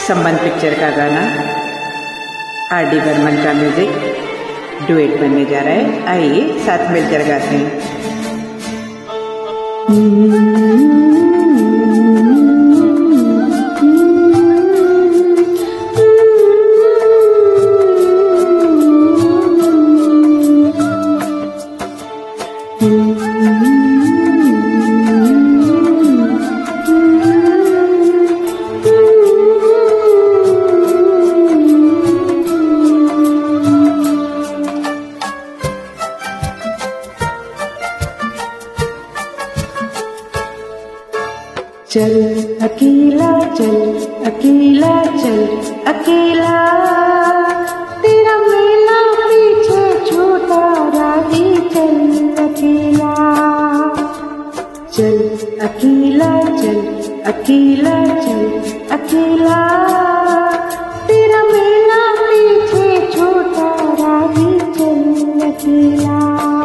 संबंध पिक्चर का गाना आर.डी. बर्मन का म्यूजिक डुएट बनने जा रहा है। आइए साथ मिलकर गाते हैं। चल अकेला चल अकेला चल अकेला, तेरा मेला पीछे छूटा राही चल अकेला। चल अकेला चल अकेला चल अकेला, तेरा मेला पीछे छूटा राही चल अकेला।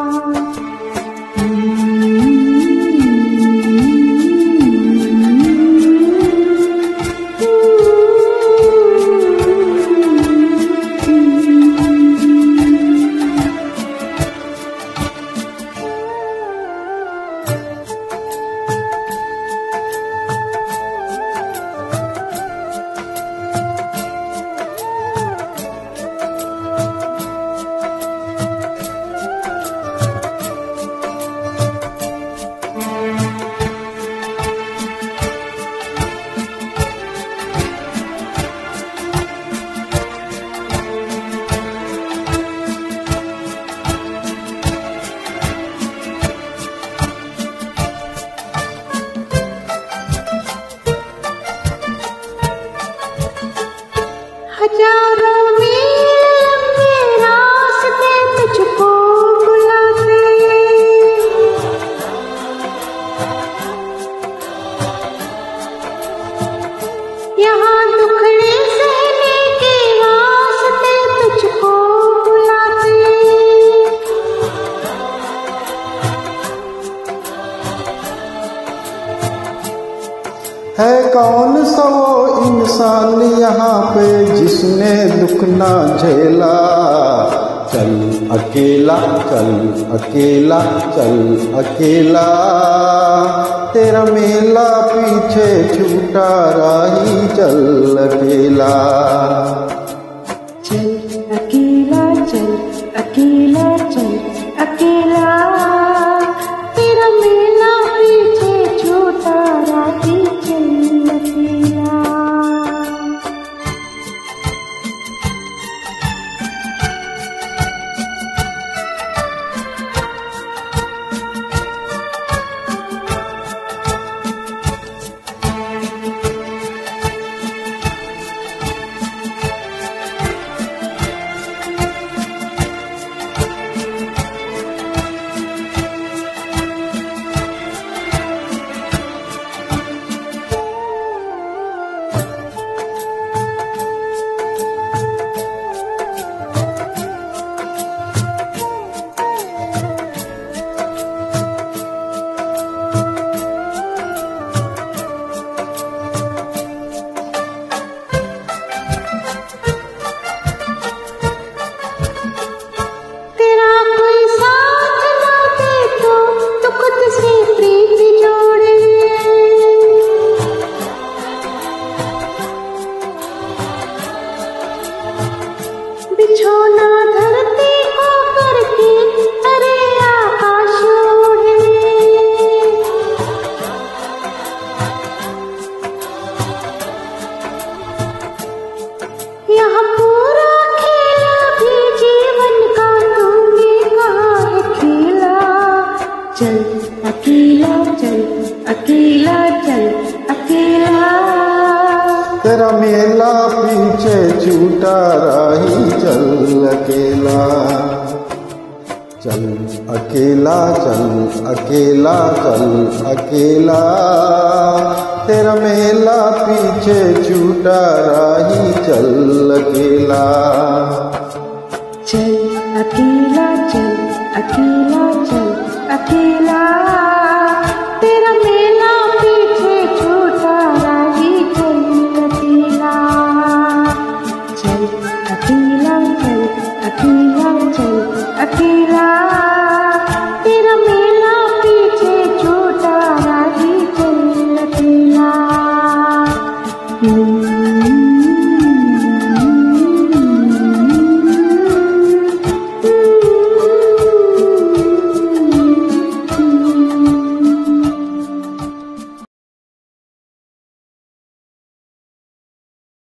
हजारों मील लंबे रास्ते तुझको बुलाते, यहाँ दुखड़े सहने के रास्ते तुझको बुलाते। है कौन सा वो इंसान यहाँ पे जिसने दुख ना झेला। चल अकेला चल अकेला चल अकेला, तेरा मेला पीछे छूटा राही चल अकेला। चल अकेला चल अकेला चल अकेला, तेरा मेला पीछे छूटा राही चल अकेला। बिछोना धरती को करके अरे आकाश उड़े, यहाँ पूरा खेला भी जीवन का तूने कहाँ है खेला। चल अकेला चल अकेला चल अकेला, तेरा मेला पीछे छूटा राही चल अकेला। चल अकेला चल अकेला चल अकेला, तेरा मेला पीछे छूटा राही चल अकेला। चल अकेला चल अकेला चल अकेला।